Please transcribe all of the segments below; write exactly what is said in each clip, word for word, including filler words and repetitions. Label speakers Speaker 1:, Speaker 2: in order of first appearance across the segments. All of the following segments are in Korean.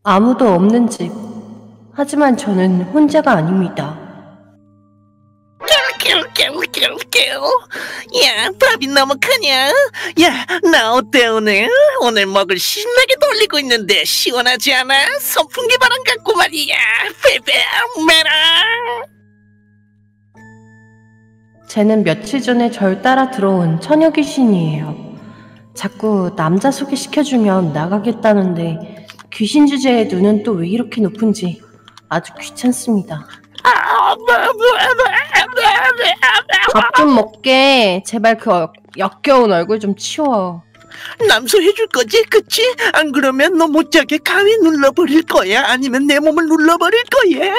Speaker 1: 아무도 없는 집. 하지만 저는 혼자가 아닙니다.
Speaker 2: 야, 밥이 너무 크냐? 야, 나 어때 오늘? 오늘 먹을 신나게 돌리고 있는데 시원하지 않아? 선풍기 바람 같고 말이야. 베베 메라.
Speaker 1: 쟤는 며칠 전에 절 따라 들어온 처녀 귀신이에요. 자꾸 남자 소개시켜주면 나가겠다는데 귀신 주제에 눈은 또 왜 이렇게 높은지 아주 귀찮습니다. 밥 좀 먹게. 제발 그 역, 역겨운 얼굴 좀 치워.
Speaker 2: 남소해줄 거지, 그치? 안 그러면 너 못자게 가위 눌러버릴 거야? 아니면 내 몸을 눌러버릴 거야?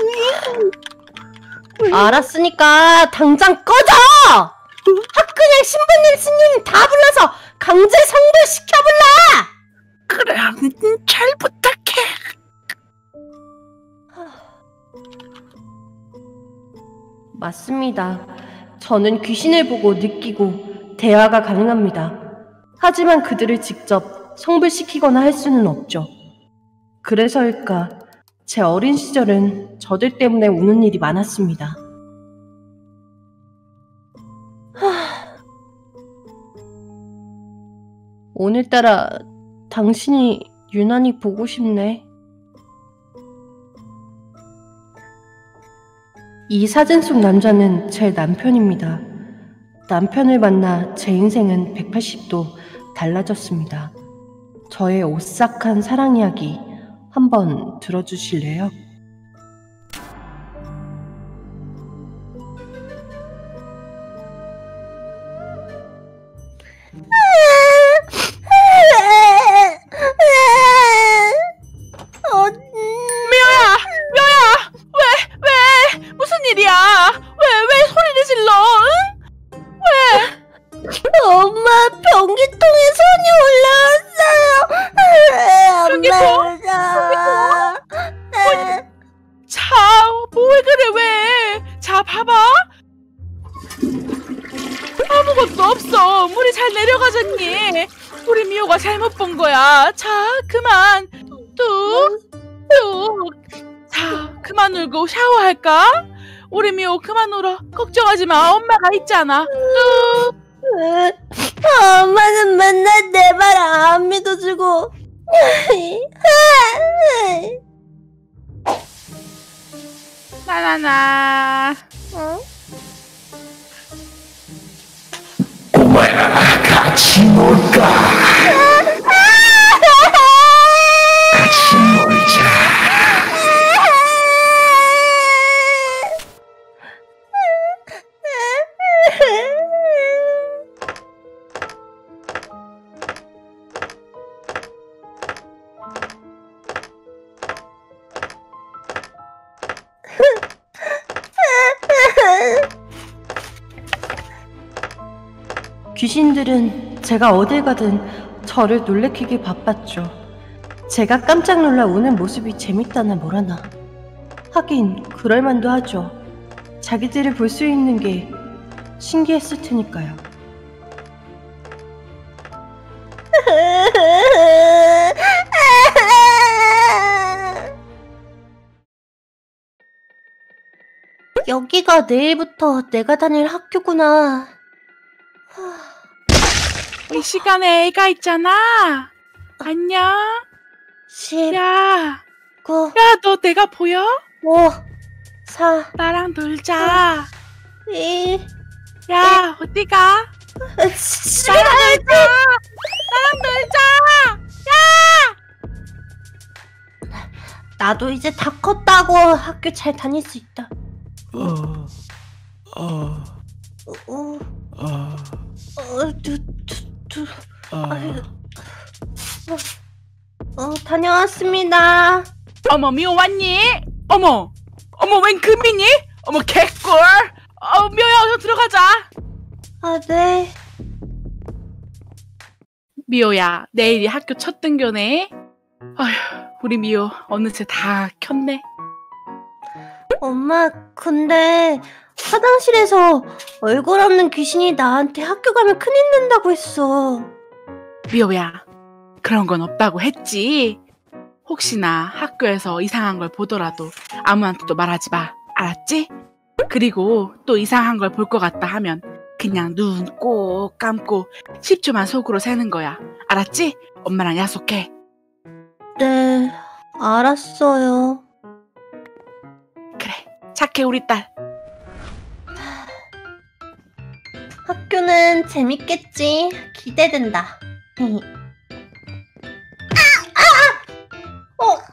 Speaker 1: 알았으니까 당장 꺼져! 학그냥 신부님 스님 다 불러서 강제 성불시켜불라!
Speaker 2: 그럼 잘 부탁해.
Speaker 1: 맞습니다. 저는 귀신을 보고 느끼고 대화가 가능합니다. 하지만 그들을 직접 성불시키거나 할 수는 없죠. 그래서일까 제 어린 시절은 저들 때문에 우는 일이 많았습니다. 하... 오늘따라 당신이 유난히 보고 싶네. 이 사진 속 남자는 제 남편입니다. 남편을 만나 제 인생은 백팔십 도 달라졌습니다. 저의 오싹한 사랑 이야기 한번 들어주실래요?
Speaker 3: 엄마, 변기통에 손이 올라왔어요.
Speaker 4: 변기통? 자, 뭐 왜 그래 왜? 자, 봐봐. 아무것도 없어. 물이 잘 내려가잖니. 우리 미호가 잘못 본 거야. 자, 그만. 뚝, 뚝. 자, 그만 울고 샤워할까? 우리 미호 그만 울어. 걱정하지 마. 엄마가 있잖아. 뚝.
Speaker 3: 엄마는 맨날 내 말 안 믿어주고.
Speaker 4: 나나나.
Speaker 3: 어?
Speaker 2: 꼬마야, 같이 놀까? 같이 놀자.
Speaker 1: 귀신들은 제가 어딜 가든 저를 놀래키길 바빴죠. 제가 깜짝 놀라 우는 모습이 재밌다나 뭐라나. 하긴 그럴만도 하죠. 자기들을 볼 수 있는 게 신기했을 테니까요. 여기가 내일부터 내가 다닐 학교구나.
Speaker 4: 이 시간에 애가 있잖아. 안녕.
Speaker 1: 십,
Speaker 4: 야,
Speaker 1: 구,
Speaker 4: 야, 너 내가 보여?
Speaker 1: 오, 사,
Speaker 4: 나랑 놀자.
Speaker 1: 일.
Speaker 4: 야, 어디 가?
Speaker 1: 집에
Speaker 4: 나랑
Speaker 1: 가야지.
Speaker 4: 놀자. 나랑 놀자. 야!
Speaker 1: 나도 이제 다 컸다고. 학교 잘 다닐 수 있다.
Speaker 2: 어, 어,
Speaker 1: 어,
Speaker 2: 어,
Speaker 1: 어, 두, 두, 두.
Speaker 2: 어.
Speaker 1: 아유, 어, 어, 다녀왔습니다.
Speaker 4: 어머, 미호 왔니? 어머, 어머, 웬 금이니? 어머, 개꿀. 어, 미호야, 어서 들어가자.
Speaker 1: 아, 네.
Speaker 4: 미호야, 내일이 학교 첫 등교네. 아휴, 우리 미호 어느새 다 켰네.
Speaker 1: 엄마, 근데 화장실에서 얼굴 없는 귀신이 나한테 학교 가면 큰일 난다고 했어.
Speaker 4: 미호야, 그런 건 없다고 했지. 혹시나 학교에서 이상한 걸 보더라도 아무한테도 말하지 마. 알았지? 그리고 또 이상한 걸 볼 것 같다 하면 그냥 눈 꼭 감고 십 초만 속으로 세는 거야. 알았지? 엄마랑 약속해.
Speaker 3: 네, 알았어요.
Speaker 4: 그래, 착해 우리 딸.
Speaker 3: 학교는 재밌겠지. 기대된다. 아! 아! 어, 어,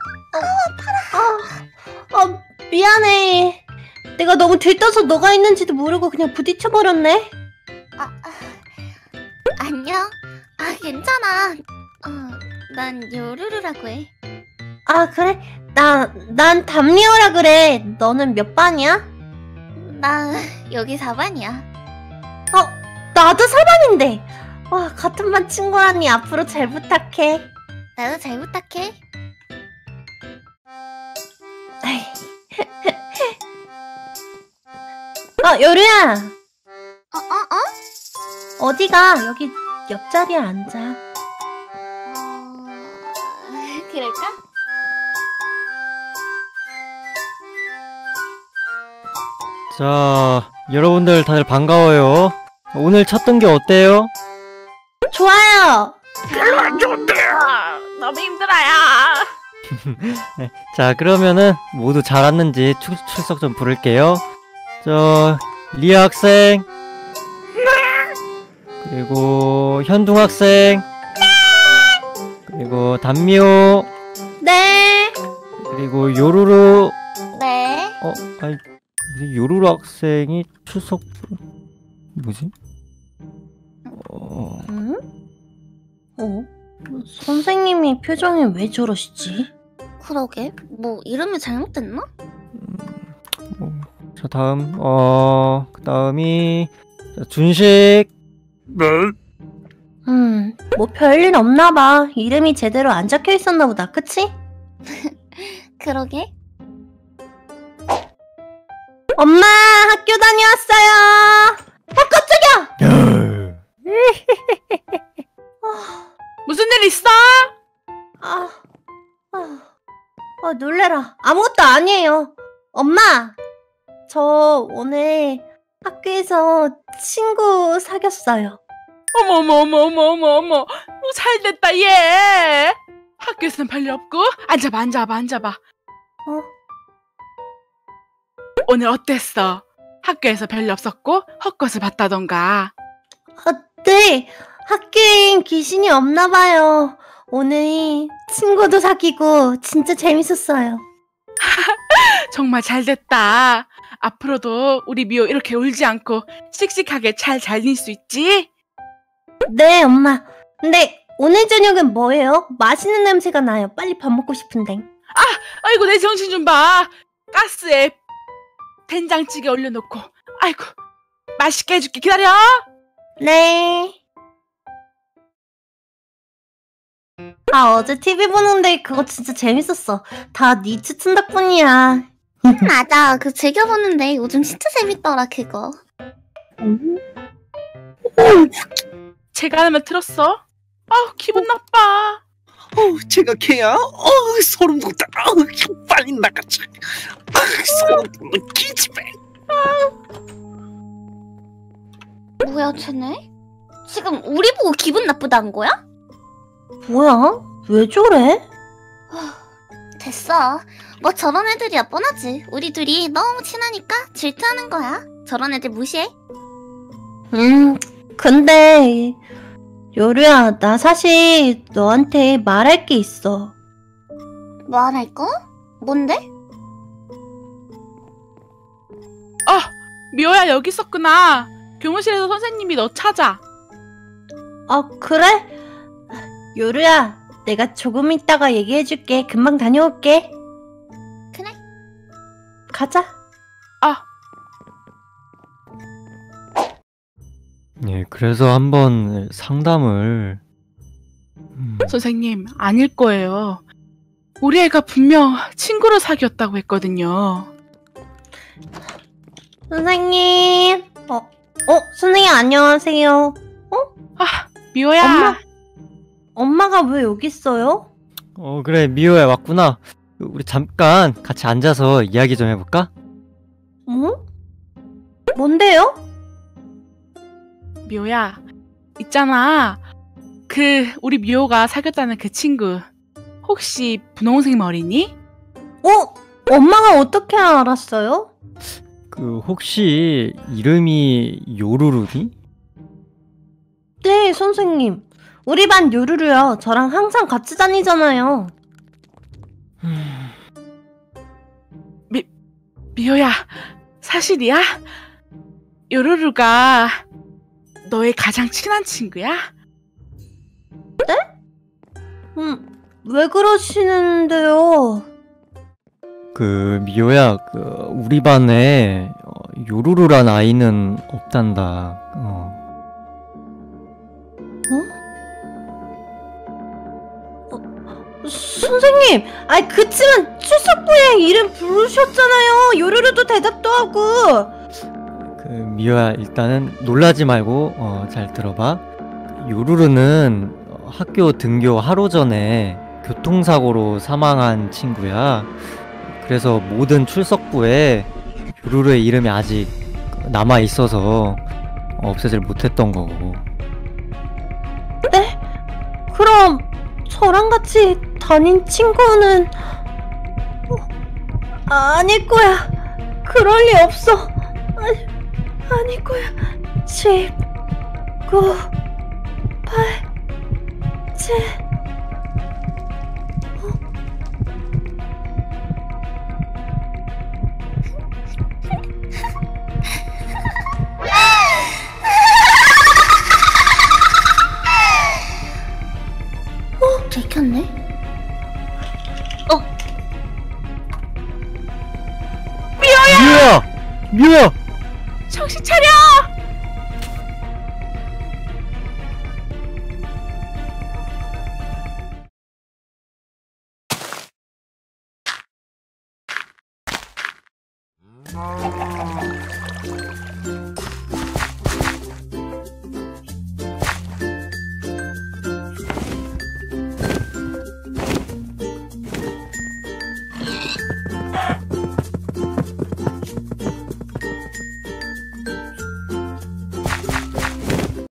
Speaker 3: 아, 아, 미안해. 내가 너무 들떠서 너가 있는지도 모르고 그냥 부딪혀버렸네.
Speaker 5: 아, 아, 안녕? 아, 괜찮아. 어, 난 요루루라고 해.
Speaker 3: 아, 그래? 나, 난 담리오라 그래. 너는 몇 반이야?
Speaker 5: 나 여기 사 반이야.
Speaker 3: 어, 나도 사 반인데. 와, 같은 반 친구라니 앞으로 잘 부탁해.
Speaker 5: 나도 잘 부탁해.
Speaker 3: 어, 요루야.
Speaker 5: 어, 어, 어?
Speaker 3: 어디가? 여기 옆자리에 앉아.
Speaker 5: 어... 그럴까?
Speaker 6: 자, 여러분들 다들 반가워요. 오늘 첫 등기 어때요?
Speaker 3: 좋아요.
Speaker 2: 별로 안 좋은데요.
Speaker 4: 너무 힘들어요.
Speaker 6: 네, 자, 그러면은 모두 잘 왔는지 출, 출석 좀 부를게요. 저, 리아 학생. 그리고 현둥 학생. 그리고 단미호.
Speaker 3: 네.
Speaker 6: 그리고 요루루.
Speaker 5: 네.
Speaker 6: 어, 아니, 무슨 요루루 학생이 출석, 뭐지? 어,
Speaker 3: 응? 어? 선생님이 표정이 왜 저러시지?
Speaker 5: 그러게. 뭐 이름이 잘못됐나?
Speaker 6: 뭐, 자, 다음, 어, 그 다음이, 자, 준식.
Speaker 2: 네.
Speaker 3: 음, 뭐 별일 없나봐. 이름이 제대로 안 적혀 있었나 보다. 그치?
Speaker 5: 그러게.
Speaker 3: 엄마, 학교 다녀왔어요. 어, 깜짝이야.
Speaker 4: 무슨 일 있어?
Speaker 3: 아, 아, 아, 놀래라. 아무것도 아니에요. 엄마, 저 오늘 학교에서 친구 사귀었어요.
Speaker 4: 어머 어머 어머 어머 어머 어머. 뭐 잘됐다 얘. 학교에서는 별일 없고 앉아봐 앉아봐 앉아봐.
Speaker 3: 어?
Speaker 4: 오늘 어땠어? 학교에서 별일 없었고 헛것을 봤다던가.
Speaker 3: 아, 네. 학교엔 귀신이 없나 봐요. 오늘 친구도 사귀고 진짜 재밌었어요.
Speaker 4: 정말 잘됐다. 앞으로도 우리 미호 이렇게 울지 않고 씩씩하게 잘 다닐 수 있지?
Speaker 3: 네, 엄마. 근데 오늘 저녁은 뭐예요? 맛있는 냄새가 나요. 빨리 밥 먹고 싶은데.
Speaker 4: 아이고 내 정신 좀 봐. 가스에 된장찌개 올려놓고 아이고 맛있게 해줄게. 기다려.
Speaker 3: 네. 아, 어제 티비 보는데 그거 진짜 재밌었어. 다 네 추천 덕분이야.
Speaker 5: 맞아. 그 즐겨봤는데 요즘 진짜 재밌더라 그거.
Speaker 4: 제가 하면 들었어? 아우 기분 나빠.
Speaker 2: 어, 제가 걔야? 어, 소름 돋다. 어, 빨리 나가자. 아, 소름 돋는 기집애.
Speaker 5: 뭐야 쟤네? 지금 우리 보고 기분 나쁘다는 거야?
Speaker 3: 뭐야? 왜 저래?
Speaker 5: 됐어. 뭐 저런 애들이야 뻔하지. 우리 둘이 너무 친하니까 질투하는 거야. 저런 애들 무시해.
Speaker 3: 음, 근데 요루야, 나 사실 너한테 말할 게 있어.
Speaker 5: 뭐 안 할 거? 뭔데?
Speaker 4: 아 미호야 여기 있었구나. 교무실에서 선생님이 너 찾아.
Speaker 3: 아, 그래? 요루야, 내가 조금 있다가 얘기해줄게. 금방 다녀올게.
Speaker 5: 그래.
Speaker 3: 가자.
Speaker 4: 아
Speaker 6: 예, 그래서 한번 상담을. 음,
Speaker 4: 선생님 아닐 거예요. 우리 애가 분명 친구를 사귀었다고 했거든요.
Speaker 3: 선생님. 어, 어, 선생님 안녕하세요.
Speaker 4: 아 미호야.
Speaker 3: 엄마? 엄마가 왜 여기 있어요?
Speaker 6: 어, 그래, 미호야, 왔구나. 우리 잠깐 같이 앉아서 이야기 좀 해볼까?
Speaker 3: 응? 뭔데요?
Speaker 4: 미호야, 있잖아. 그 우리 미호가 사귀었다는 그 친구 혹시 분홍색 머리니?
Speaker 3: 어? 엄마가 어떻게 알았어요?
Speaker 6: 그, 혹시 이름이 요루루니?
Speaker 3: 네, 선생님. 우리 반 요루루요. 저랑 항상 같이 다니잖아요.
Speaker 4: 미호야, 사실이야? 요루루가 너의 가장 친한 친구야?
Speaker 3: 음, 왜 그러시는데요?
Speaker 6: 그, 미호야, 그, 우리 반에 어, 요루루란 아이는 없단다. 어.
Speaker 3: 선생님, 아이 그치만 출석부에 이름 부르셨잖아요. 요루루도 대답도 하고.
Speaker 6: 그, 미호야, 일단은 놀라지 말고 어, 잘 들어봐. 요루루는 어, 학교 등교 하루 전에 교통사고로 사망한 친구야. 그래서 모든 출석부에 요루루의 이름이 아직 남아 있어서 없애질 못했던 거고.
Speaker 3: 네? 그럼 저랑 같이 다닌 친구는 어, 아닐 거야. 그럴 리 없어. 아니, 아닐 거야. 십, 구, 팔, 칠.
Speaker 5: 들켰네?
Speaker 6: 미호야! 미호야!
Speaker 4: 정신 차려!